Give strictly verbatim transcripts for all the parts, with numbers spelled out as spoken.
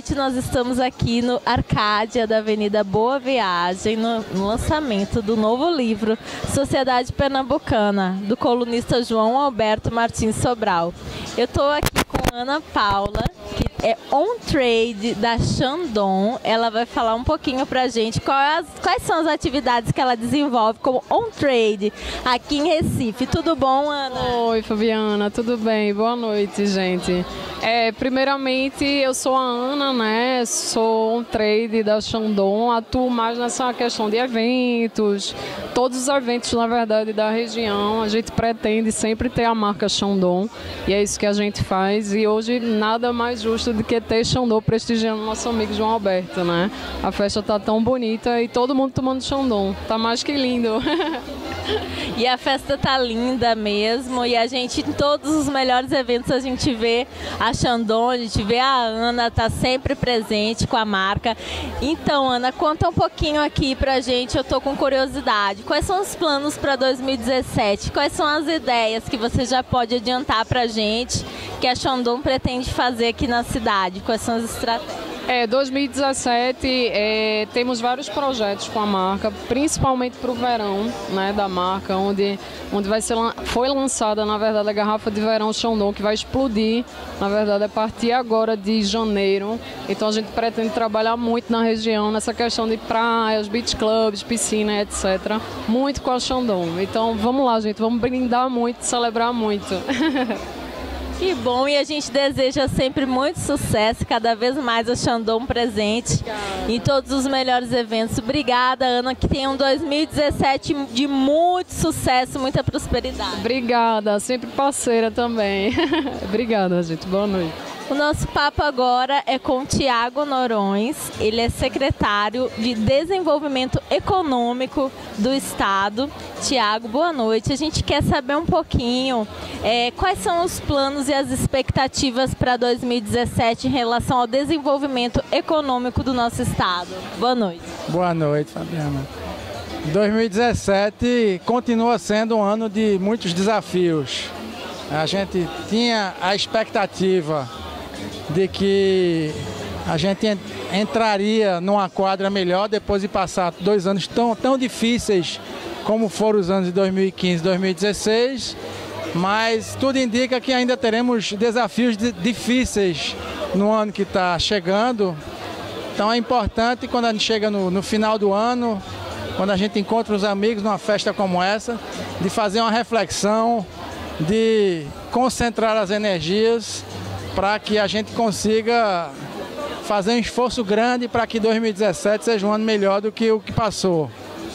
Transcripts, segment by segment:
noite nós estamos aqui no Arcádia da Avenida Boa Viagem, no, no lançamento do novo livro Sociedade Pernambucana, do colunista João Alberto Martins Sobral. Eu estou aqui com Ana Paula, que é on trade da Shandong. Ela vai falar um pouquinho pra gente qual é as, quais são as atividades que ela desenvolve como on trade aqui em Recife. Tudo bom, Ana? Oi, Fabiana, tudo bem? Boa noite, gente. É, primeiramente, eu sou a Ana, né? Sou on trade da Shandong, atuo mais nessa questão de eventos, todos os eventos, na verdade, da região. A gente pretende sempre ter a marca Shandong e é isso que a gente faz. E hoje nada mais justo do que ter Shandong prestigiando nosso amigo João Alberto, né? A festa tá tão bonita e todo mundo tomando Shandong. Tá mais que lindo. E a festa tá linda mesmo, e a gente, em todos os melhores eventos, a gente vê a Shandong, a gente vê a Ana, tá sempre presente com a marca. Então, Ana, conta um pouquinho aqui pra gente, eu tô com curiosidade. Quais são os planos para dois mil e dezessete? Quais são as ideias que você já pode adiantar pra gente que a Shandong pretende fazer aqui na cidade? Quais são as estratégias? É, dois mil e dezessete é, temos vários projetos com a marca, principalmente para o verão, né, da marca, onde, onde vai ser, foi lançada, na verdade, a garrafa de verão Shandong, que vai explodir, na verdade, a partir agora de janeiro. Então a gente pretende trabalhar muito na região, nessa questão de praias, beach clubs, piscina, etcétera. Muito com a Shandong. Então vamos lá, gente, vamos brindar muito, celebrar muito. Que bom, e a gente deseja sempre muito sucesso, cada vez mais a Shandong presente Obrigada. Em todos os melhores eventos. Obrigada, Ana, que tenha um dois mil e dezessete de muito sucesso, muita prosperidade. Obrigada, sempre parceira também. Obrigada, gente. Boa noite. O nosso papo agora é com Tiago Norões, ele é secretário de Desenvolvimento Econômico do Estado. Tiago, boa noite. A gente quer saber um pouquinho é, quais são os planos e as expectativas para dois mil e dezessete em relação ao desenvolvimento econômico do nosso Estado. Boa noite. Boa noite, Fabiana. dois mil e dezessete continua sendo um ano de muitos desafios. A gente tinha a expectativa de que a gente entraria numa quadra melhor depois de passar dois anos tão, tão difíceis como foram os anos de dois mil e quinze e dois mil e dezesseis, mas tudo indica que ainda teremos desafios difíceis no ano que está chegando. Então é importante, quando a gente chega no, no final do ano, quando a gente encontra os amigos numa festa como essa, de fazer uma reflexão, de concentrar as energias para que a gente consiga fazer um esforço grande para que dois mil e dezessete seja um ano melhor do que o que passou.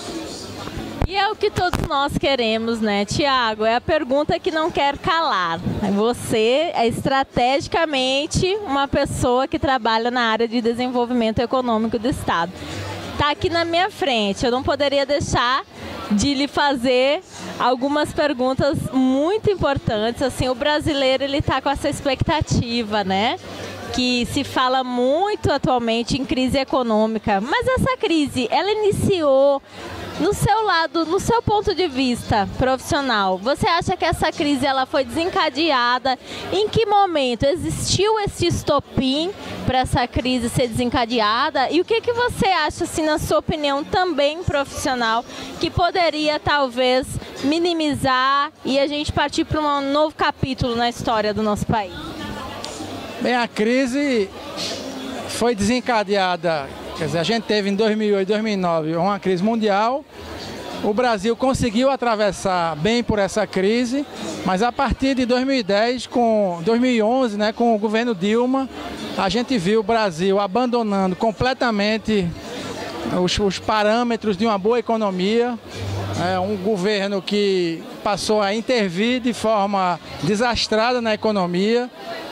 E é o que todos nós queremos, né, Tiago? É a pergunta que não quer calar. Você é estrategicamente uma pessoa que trabalha na área de desenvolvimento econômico do Estado. Está aqui na minha frente, eu não poderia deixar de lhe fazer algumas perguntas muito importantes. Assim, o brasileiro ele está com essa expectativa, né? Que se fala muito atualmente em crise econômica, mas essa crise, ela iniciou no seu lado, no seu ponto de vista profissional. Você acha que essa crise ela foi desencadeada? Em que momento existiu esse estopim para essa crise ser desencadeada? E o que que você acha, assim, na sua opinião, também profissional, que poderia talvez minimizar e a gente partir para um novo capítulo na história do nosso país? Bem, a crise foi desencadeada, quer dizer, a gente teve em dois mil e oito, dois mil e nove uma crise mundial. O Brasil conseguiu atravessar bem por essa crise, mas a partir de dois mil e dez, com dois mil e onze, né, com o governo Dilma, a gente viu o Brasil abandonando completamente os, os parâmetros de uma boa economia. É um governo que passou a intervir de forma desastrada na economia,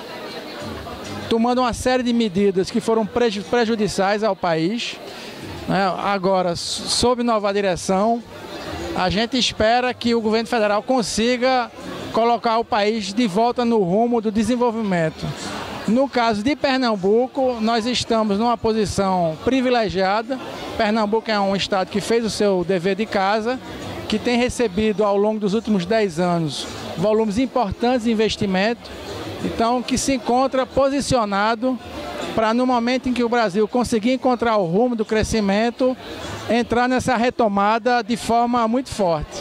tomando uma série de medidas que foram prejudiciais ao país. Agora, sob nova direção, a gente espera que o governo federal consiga colocar o país de volta no rumo do desenvolvimento. No caso de Pernambuco, nós estamos numa posição privilegiada. Pernambuco é um estado que fez o seu dever de casa, que tem recebido ao longo dos últimos dez anos volumes importantes de investimento, então que se encontra posicionado para no momento em que o Brasil conseguir encontrar o rumo do crescimento, entrar nessa retomada de forma muito forte.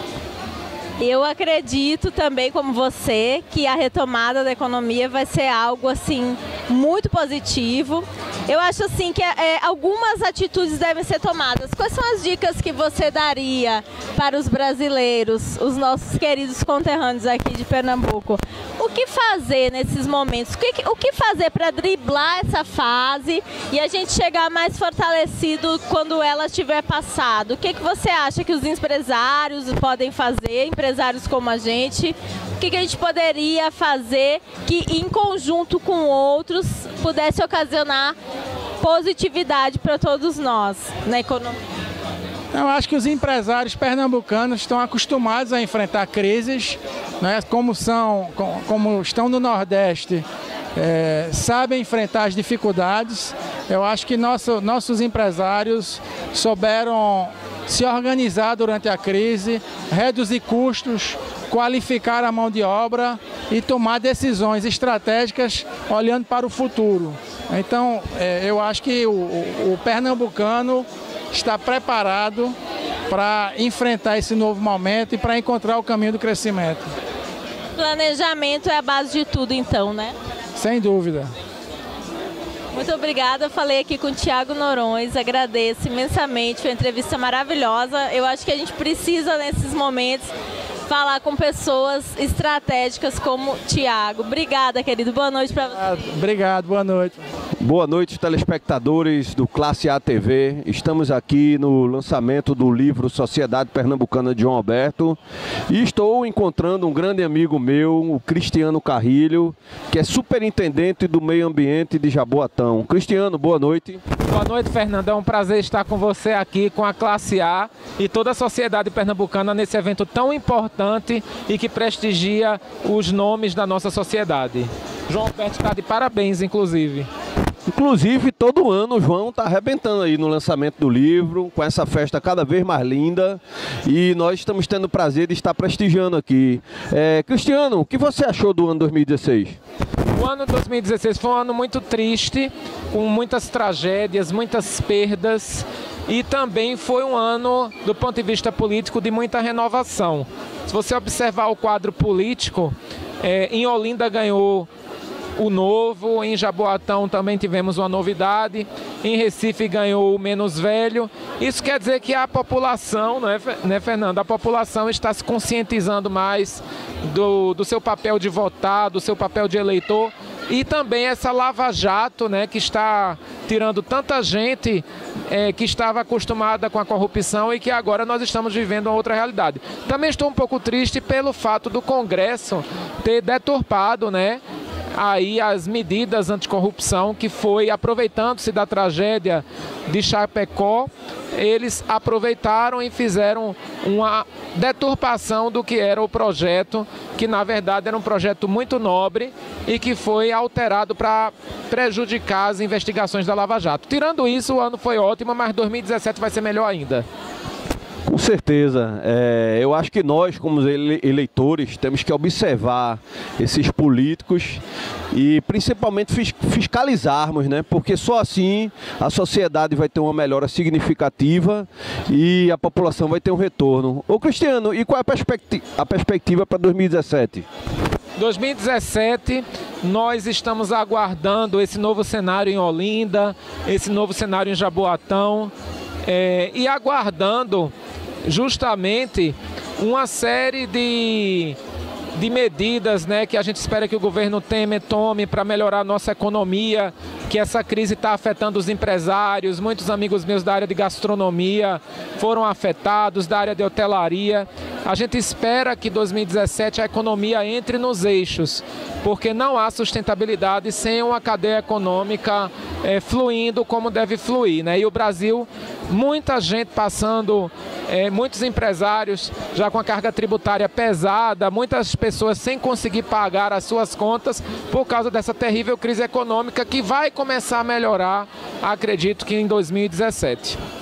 Eu acredito também, como você, que a retomada da economia vai ser algo assim muito positivo. Eu acho assim que é, algumas atitudes devem ser tomadas. Quais são as dicas que você daria para os brasileiros, os nossos queridos conterrâneos aqui de Pernambuco? O que fazer nesses momentos? O que, o que fazer para driblar essa fase e a gente chegar mais fortalecido quando ela tiver passado? O que, que você acha que os empresários podem fazer, empresários como a gente? O que, que a gente poderia fazer que, em conjunto com outros, pudesse ocasionar positividade para todos nós na economia? Eu acho que os empresários pernambucanos estão acostumados a enfrentar crises, né? Como são, como estão no Nordeste, é, sabem enfrentar as dificuldades. Eu acho que nosso, nossos empresários souberam se organizar durante a crise, reduzir custos, qualificar a mão de obra e tomar decisões estratégicas olhando para o futuro. Então, é, eu acho que o, o, o pernambucano está preparado para enfrentar esse novo momento e para encontrar o caminho do crescimento. Planejamento é a base de tudo, então, né? Sem dúvida. Muito obrigada, eu falei aqui com o Thiago Noronha, agradeço imensamente, foi uma entrevista maravilhosa. Eu acho que a gente precisa, nesses momentos, falar com pessoas estratégicas como Thiago. Obrigada, querido. Boa noite para você. Obrigado, boa noite. Boa noite, telespectadores do Classe A T V. Estamos aqui no lançamento do livro Sociedade Pernambucana de João Alberto e estou encontrando um grande amigo meu, o Cristiano Carrilho, que é superintendente do meio ambiente de Jaboatão. Cristiano, boa noite. Boa noite, Fernando. É um prazer estar com você aqui, com a Classe A e toda a sociedade pernambucana nesse evento tão importante e que prestigia os nomes da nossa sociedade. João Alberto está de parabéns, inclusive. Inclusive, todo ano o João está arrebentando aí no lançamento do livro, com essa festa cada vez mais linda, e nós estamos tendo o prazer de estar prestigiando aqui. É, Cristiano, o que você achou do ano dois mil e dezesseis? O ano dois mil e dezesseis foi um ano muito triste, com muitas tragédias, muitas perdas, e também foi um ano, do ponto de vista político, de muita renovação. Se você observar o quadro político, é, em Olinda ganhou o novo, em Jaboatão também tivemos uma novidade, em Recife ganhou o menos velho. Isso quer dizer que a população, não é, né, Fernando? A população está se conscientizando mais do, do seu papel de votar, do seu papel de eleitor, e também essa lava-jato, né, que está tirando tanta gente é, que estava acostumada com a corrupção e que agora nós estamos vivendo uma outra realidade. Também estou um pouco triste pelo fato do Congresso ter deturpado, né, aí as medidas anticorrupção, que foi, aproveitando-se da tragédia de Chapecó, eles aproveitaram e fizeram uma deturpação do que era o projeto, que na verdade era um projeto muito nobre e que foi alterado para prejudicar as investigações da Lava Jato. Tirando isso, o ano foi ótimo, mas dois mil e dezessete vai ser melhor ainda. Com certeza. É, eu acho que nós, como eleitores, temos que observar esses políticos e principalmente fiscalizarmos, né? Porque só assim a sociedade vai ter uma melhora significativa e a população vai ter um retorno. Ô Cristiano, e qual é a perspectiva, a perspectiva para dois mil e dezessete? dois mil e dezessete, nós estamos aguardando esse novo cenário em Olinda, esse novo cenário em Jaboatão, é, e aguardando justamente uma série de, de medidas, né, que a gente espera que o governo Temer tome para melhorar a nossa economia, que essa crise está afetando os empresários. Muitos amigos meus da área de gastronomia foram afetados, da área de hotelaria. A gente espera que dois mil e dezessete a economia entre nos eixos, porque não há sustentabilidade sem uma cadeia econômica é, fluindo como deve fluir, né? E o Brasil, muita gente passando, é, muitos empresários já com a carga tributária pesada, muitas pessoas sem conseguir pagar as suas contas por causa dessa terrível crise econômica que vai começar a melhorar, acredito que em dois mil e dezessete.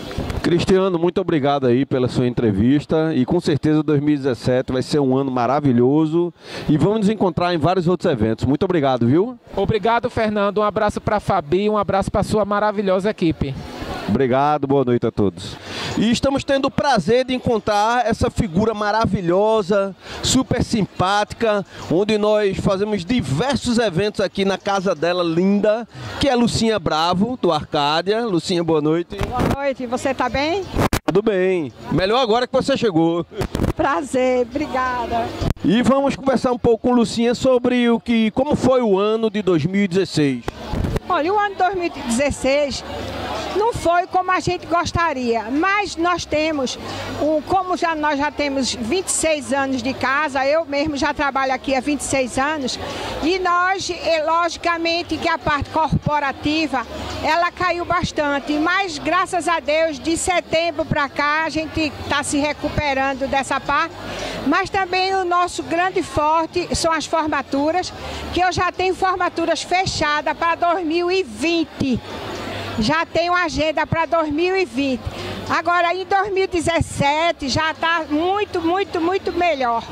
Cristiano, muito obrigado aí pela sua entrevista e com certeza dois mil e dezessete vai ser um ano maravilhoso e vamos nos encontrar em vários outros eventos. Muito obrigado, viu? Obrigado, Fernando. Um abraço para a Fabi, um abraço para a sua maravilhosa equipe. Obrigado, boa noite a todos. E estamos tendo o prazer de encontrar essa figura maravilhosa, super simpática, onde nós fazemos diversos eventos aqui na casa dela, linda, que é Lucinha Bravo, do Arcádia. Lucinha, boa noite. Boa noite, você tá bem? Tudo bem. Melhor agora que você chegou. Prazer, obrigada. E vamos conversar um pouco com Lucinha sobre o que, como foi o ano de dois mil e dezesseis. Olha, o ano de dois mil e dezesseis não foi como a gente gostaria, mas nós temos, um, como já, nós já temos vinte e seis anos de casa, eu mesmo já trabalho aqui há vinte e seis anos, e nós, e, logicamente que a parte corporativa, ela caiu bastante, mas graças a Deus, de setembro para cá, a gente está se recuperando dessa parte, mas também o nosso grande forte são as formaturas, que eu já tenho formaturas fechadas para dois mil e vinte. Já tenho agenda para dois mil e vinte. Agora, em dois mil e dezessete, já está muito, muito, muito melhor.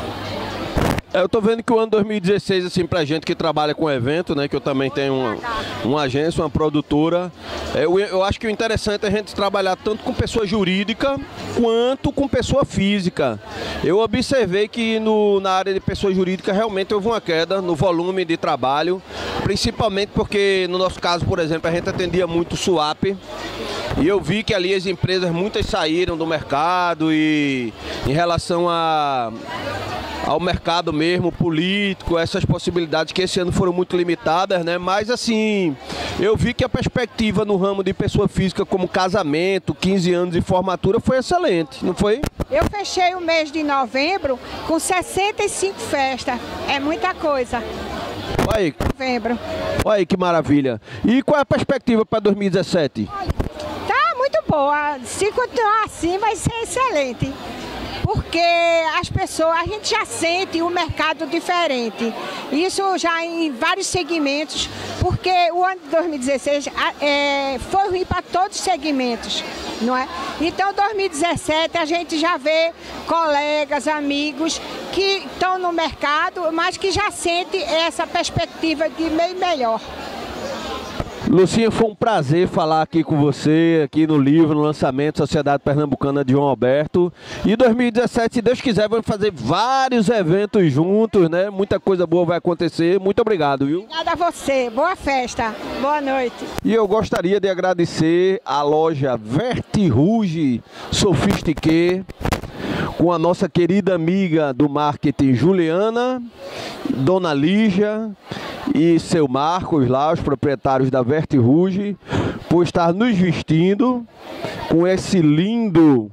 Eu tô vendo que o ano dois mil e dezesseis, assim, pra gente que trabalha com evento, né, que eu também tenho uma, uma agência, uma produtora, eu, eu acho que o interessante é a gente trabalhar tanto com pessoa jurídica quanto com pessoa física. Eu observei que no, na área de pessoa jurídica realmente houve uma queda no volume de trabalho, principalmente porque no nosso caso, por exemplo, a gente atendia muito swap, e eu vi que ali as empresas, muitas saíram do mercado e em relação a... ao mercado mesmo, político, essas possibilidades que esse ano foram muito limitadas, né? Mas assim, eu vi que a perspectiva no ramo de pessoa física como casamento, quinze anos de formatura foi excelente, não foi? Eu fechei o mês de novembro com sessenta e cinco festas, é muita coisa. Olha aí, Novembro. olha aí que maravilha. E qual é a perspectiva para dois mil e dezessete? Tá muito boa, se continuar assim vai ser excelente. Porque as pessoas, a gente já sente um mercado diferente. Isso já em vários segmentos, porque o ano de dois mil e dezesseis é, foi ruim para todos os segmentos, não é? Então, dois mil e dezessete a gente já vê colegas, amigos que estão no mercado, mas que já sentem essa perspectiva de meio melhor. Lucinha, foi um prazer falar aqui com você, aqui no livro, no lançamento Sociedade Pernambucana de João Alberto. E dois mil e dezessete, se Deus quiser, vamos fazer vários eventos juntos, né? Muita coisa boa vai acontecer. Muito obrigado, viu? Obrigada a você. Boa festa. Boa noite. E eu gostaria de agradecer a loja Vertirouge Sophistiqué, com a nossa querida amiga do marketing Juliana, Dona Lígia e seu Marcos lá, os proprietários da Vertirouge, por estar nos vestindo com esse lindo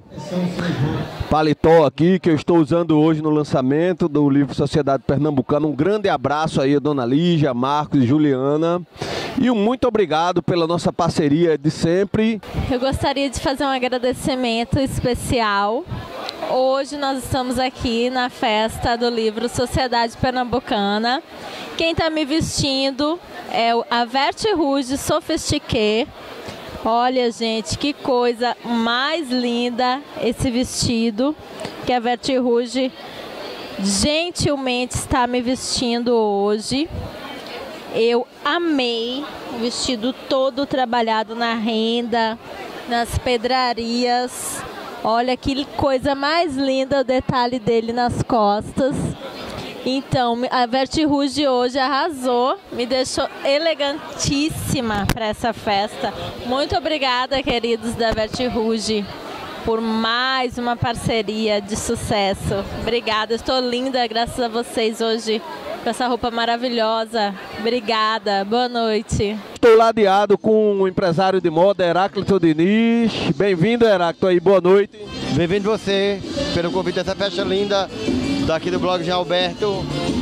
paletó aqui que eu estou usando hoje no lançamento do livro Sociedade Pernambucana. Um grande abraço aí a Dona Lígia, Marcos e Juliana. E um muito obrigado pela nossa parceria de sempre. Eu gostaria de fazer um agradecimento especial. Hoje nós estamos aqui na festa do livro Sociedade Pernambucana. Quem está me vestindo é a Vertirouge Sophistiqué. Olha, gente, que coisa mais linda esse vestido que a Vertirouge gentilmente está me vestindo hoje. Eu amei o vestido todo trabalhado na renda, nas pedrarias. Olha que coisa mais linda o detalhe dele nas costas. Então, a Vertirouge hoje arrasou, me deixou elegantíssima para essa festa. Muito obrigada, queridos da Vertirouge, por mais uma parceria de sucesso. Obrigada, estou linda graças a vocês hoje, com essa roupa maravilhosa. Obrigada, boa noite. Estou ladeado com o empresário de moda, Heráclito Diniz. Bem-vindo, Heráclito, aí, boa noite. Bem-vindo você, pelo convite dessa festa linda, daqui do blog João Alberto.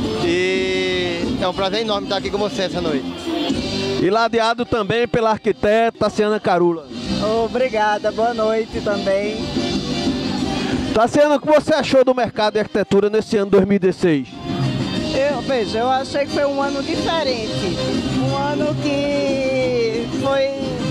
E é um prazer enorme estar aqui com você essa noite. E ladeado também pela arquiteta Tassiana Carula. Obrigada, boa noite também. Tassiana, o que você achou do mercado de arquitetura nesse ano dois mil e dezesseis? Eu, veja, eu achei que foi um ano diferente. Um ano que foi que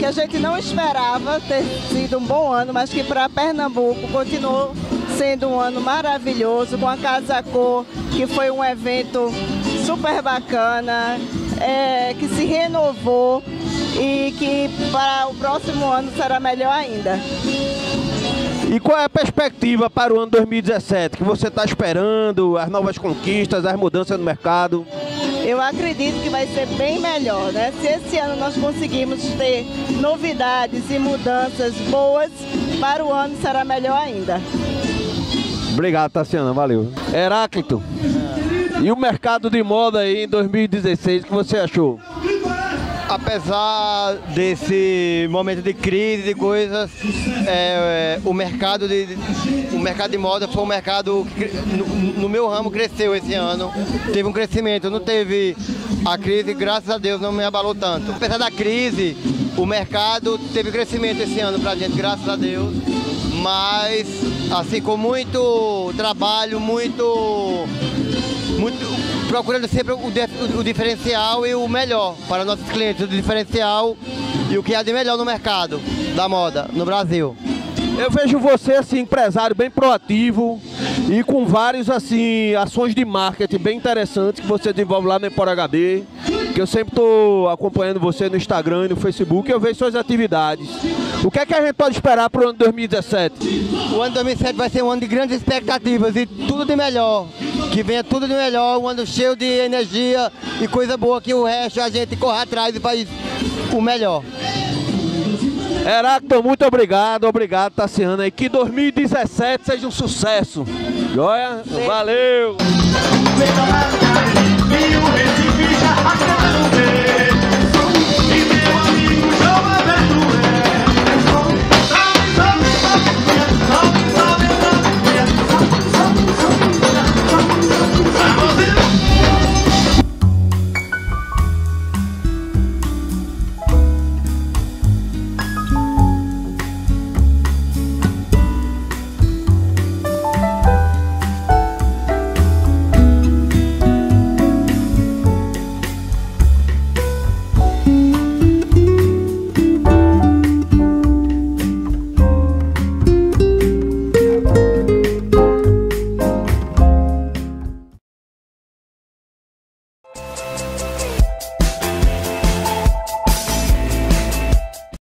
a gente não esperava ter sido um bom ano, mas que para Pernambuco continuou sendo um ano maravilhoso, com a Casa Cor, que foi um evento super bacana, é, que se renovou e que para o próximo ano será melhor ainda. E qual é a perspectiva para o ano dois mil e dezessete? Que você está esperando, as novas conquistas, as mudanças no mercado? Eu acredito que vai ser bem melhor, né? Se esse ano nós conseguirmos ter novidades e mudanças boas, para o ano será melhor ainda. Obrigado, Tassiana, valeu. Heráclito, e o mercado de moda aí em dois mil e dezesseis, o que você achou? Apesar desse momento de crise, de coisas, é, é, o, mercado de, o mercado de moda foi um mercado que no, no meu ramo cresceu esse ano, teve um crescimento, não teve a crise, graças a Deus não me abalou tanto. Apesar da crise, o mercado teve crescimento esse ano pra gente, graças a Deus, mas assim com muito trabalho, muito... muito procurando sempre o, o, o diferencial e o melhor para nossos clientes, o diferencial e o que há de melhor no mercado da moda no Brasil. Eu vejo você assim, empresário bem proativo e com vários assim, ações de marketing bem interessantes que você desenvolve lá no Empório H D, que eu sempre estou acompanhando você no Instagram e no Facebook e eu vejo suas atividades. O que é que a gente pode esperar para o ano dois mil e dezessete? O ano dois mil e dezessete vai ser um ano de grandes expectativas e tudo de melhor. Que venha tudo de melhor, um ano cheio de energia e coisa boa, que o resto a gente corre atrás e faz o melhor. Heráclito, muito obrigado, obrigado, Tassiana, e que dois mil e dezessete seja um sucesso. Joia? Valeu!